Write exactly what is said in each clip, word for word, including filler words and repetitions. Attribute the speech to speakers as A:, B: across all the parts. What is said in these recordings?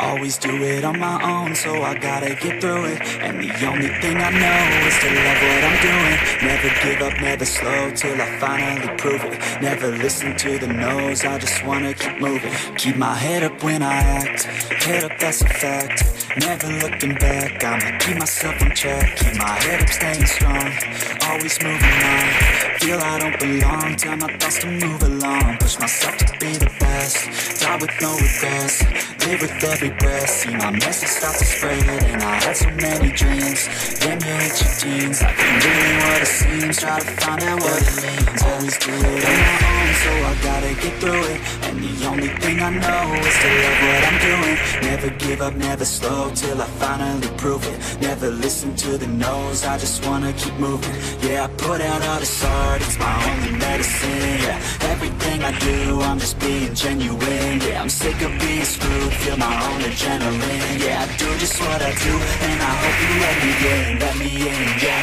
A: Always do it on my own, so I gotta get through it. And the only thing I know is to love what I'm doing. Never give up, never slow, till I finally prove it. Never listen to the no's, I just wanna keep moving. Keep my head up when I act, head up, that's a fact. Never looking back, I'ma keep myself on track. Keep my head up, staying strong, always moving on. Feel I don't belong, tell my thoughts to move along. Push myself to be the best, die with no regrets. Live with every breath, see my message start to spread. And I had so many dreams, then you hit your teens. Life ain't really what it seems, try to find out what it means. Always do it on my own, so I gotta get through it. And the only thing I know is to love what I'm doing. Never give up, never slow, till I finally prove it. Never listen to the no's, I just wanna keep moving. Yeah, I put out all this art, it's my only medicine. Yeah, everything I do, I'm just being genuine. Yeah, I'm sick of being screwed, feel my own adrenaline. Yeah, I do just what I do, and I hope you let me in, let me in, yeah.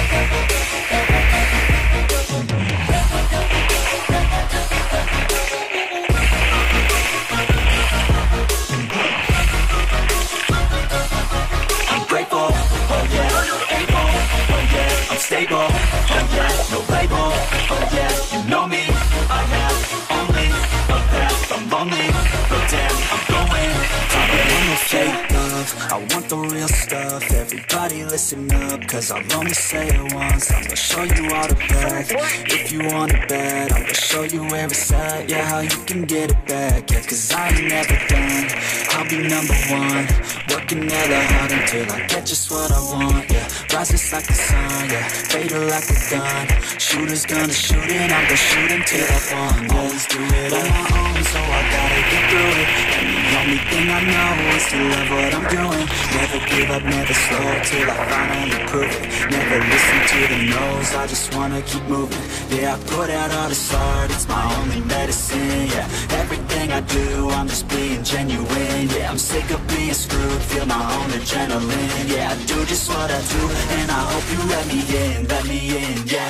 A: Stable, oh yeah, no label, oh yeah, you know me. I have only a path, I'm lonely, but damn, I'm going to I want no fake love, I want the real stuff. Everybody listen up, cause I'll only say it once. I'm gonna show you all the path, if you want it bad. I'm gonna show you where it's at, yeah, how you can get it back. Yeah, cause I ain't never done, I'll be number one. Working hella hard until I get just what I want, yeah. Rises like the sun, yeah, fatal like a gun. Shooters gonna shoot and I'm gonna shoot until I fall. Always do it on my own, so I gotta get through it. And the only thing I know is to love what I'm doing. Never give up, never slow, till I finally prove it. Never listen to the no's, I just wanna keep moving. Yeah, I put out all this art, it's my only medicine. Yeah, everything I do, I'm just being genuine. Yeah, I'm sick of being screwed, feel my own adrenaline. Yeah, I do just what I do, and I hope you let me in, let me in, yeah.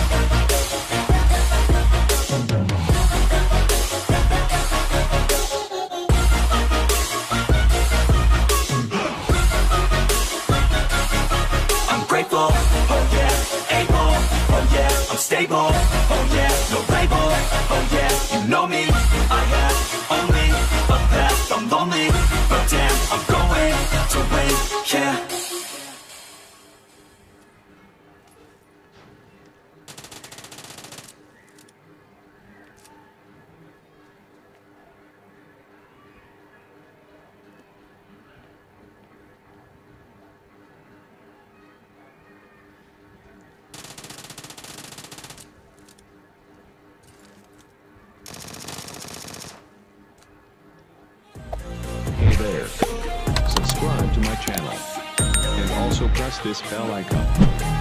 A: I'm grateful, oh yeah, able, oh yeah, I'm stable, oh yeah, no label, oh yeah, you know me. I have only a path, I'm lonely, but damn, I'm going to win, yeah.
B: There. Subscribe to my channel. And also press this bell icon.